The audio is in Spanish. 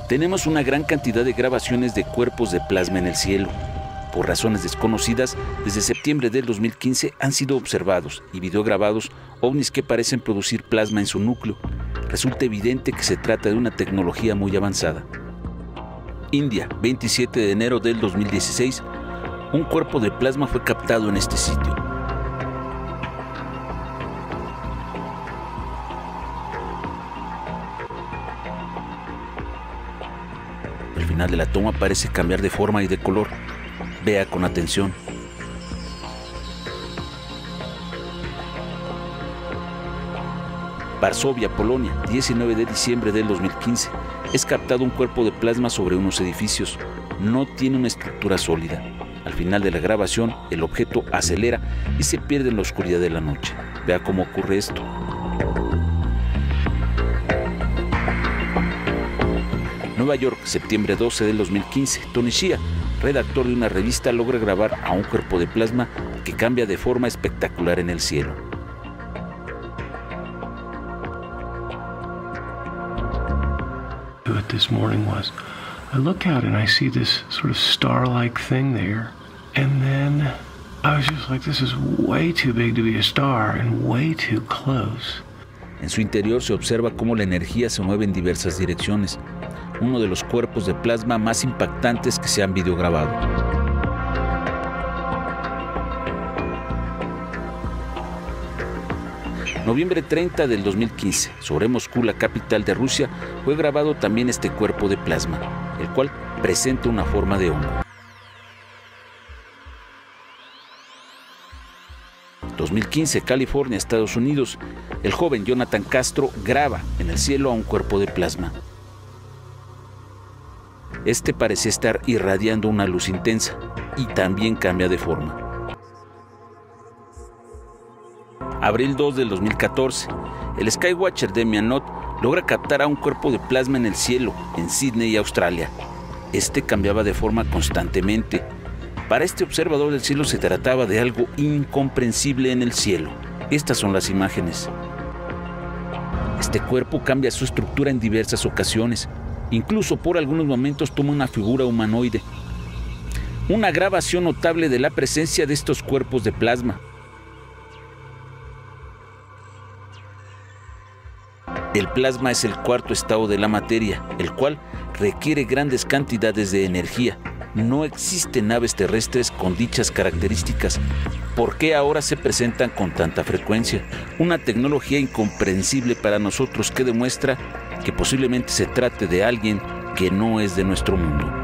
Tenemos una gran cantidad de grabaciones de cuerpos de plasma en el cielo. Por razones desconocidas, desde septiembre del 2015 han sido observados y videograbados ovnis que parecen producir plasma en su núcleo. Resulta evidente que se trata de una tecnología muy avanzada. India, 27 de enero del 2016, un cuerpo de plasma fue captado en este sitio. El final de la toma parece cambiar de forma y de color. Vea con atención. Varsovia, Polonia, 19 de diciembre del 2015. Es captado un cuerpo de plasma sobre unos edificios. No tiene una estructura sólida. Al final de la grabación, el objeto acelera y se pierde en la oscuridad de la noche. Vea cómo ocurre esto. Nueva York, septiembre 12 del 2015. Tony Shea, redactor de una revista, logra grabar a un cuerpo de plasma que cambia de forma espectacular en el cielo. This morning was, I look out and I see this sort of star-like thing there, and then I was just like, this is way too big to be a star and way too close. En su interior se observa cómo la energía se mueve en diversas direcciones. Uno de los cuerpos de plasma más impactantes que se han videograbado. Noviembre 30 del 2015, sobre Moscú, la capital de Rusia, fue grabado también este cuerpo de plasma, el cual presenta una forma de hongo. 2015, California, Estados Unidos. El joven Jonathan Castro graba en el cielo a un cuerpo de plasma. Este parece estar irradiando una luz intensa y también cambia de forma. Abril 2 del 2014, el Skywatcher de Mianot logra captar a un cuerpo de plasma en el cielo, en Sydney, Australia. Este cambiaba de forma constantemente. Para este observador del cielo se trataba de algo incomprensible en el cielo. Estas son las imágenes. Este cuerpo cambia su estructura en diversas ocasiones. Incluso por algunos momentos toma una figura humanoide. Una grabación notable de la presencia de estos cuerpos de plasma. El plasma es el cuarto estado de la materia, el cual requiere grandes cantidades de energía. No existen naves terrestres con dichas características. ¿Por qué ahora se presentan con tanta frecuencia? Una tecnología incomprensible para nosotros que demuestra que posiblemente se trate de alguien que no es de nuestro mundo.